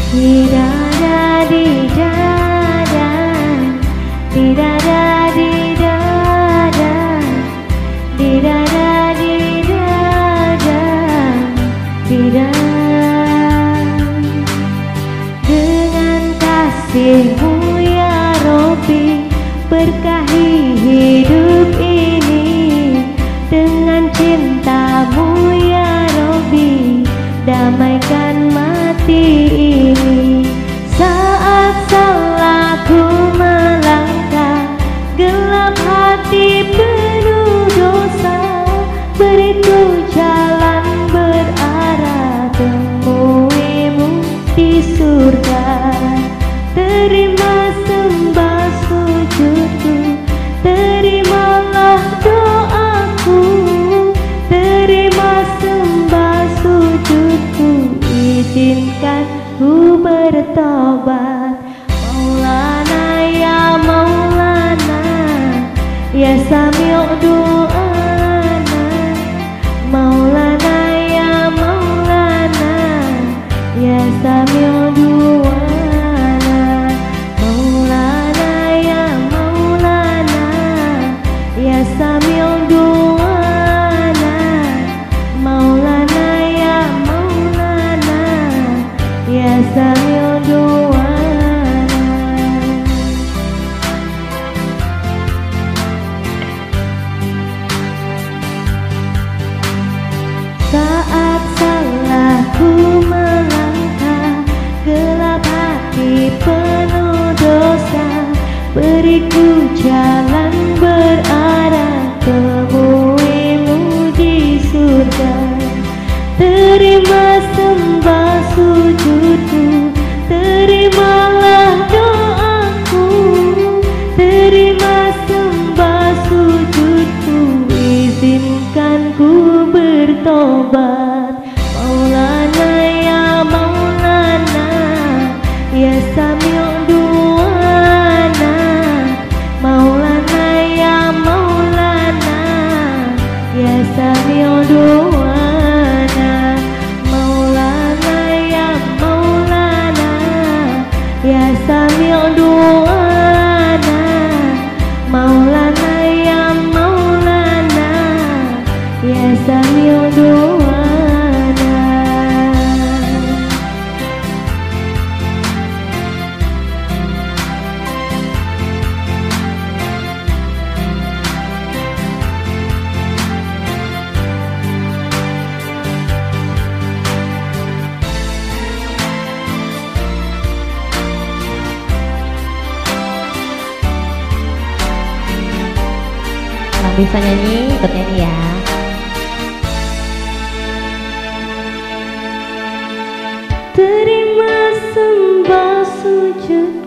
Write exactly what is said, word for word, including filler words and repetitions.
Di dada, di dada, di dada, di dada, di dada, di dada, di dada. Dengan kasih-Mu ya Robbi, berkahi hidup ini. Dengan cinta-Mu ya Robbi, damaikan mati ini. Saat salahku melangkah, gelap hati penuh dosa, beriku jalan berarah temui-Mu di surga. Terima sembah sujudku, terimalah doaku, terima sembah sujudku, izinkan ku bertobat. Maulana ya Maulana, ya Sami'u du'ana. Maulana ya Maulana, ya Sami'u du'ana. Maulana ya Maulana, ya Sami'u du'ana. Maulana ya Maulana, ya Sami'u du'ana. Saat salahku melangkah, gelap hati penuh dosa, beriku jalan berarah temui-Mu di surga. Terima sembah sujudku, terimalah doaku, terima sembah sujudku, izinkan ku bertobat. Maulana ya Maulana, ya Sami'u du'ana. Maulana ya Maulana, ya Sami'u du'ana. Maulana ya Maulana, ya Sami'u du'ana. Maulana ya Maulana, ya Sami'u du'ana. Yang bisa nyanyi, ikut nyanyi ya. Terima sembah sujud